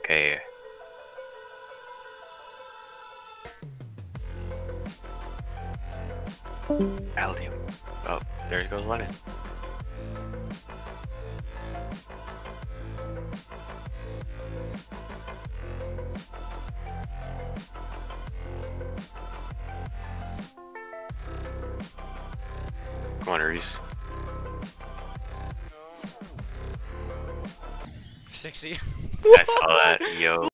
Okay. Aldium. Oh, there goes Lennon. Come on, Reese. 60. I saw that, yo.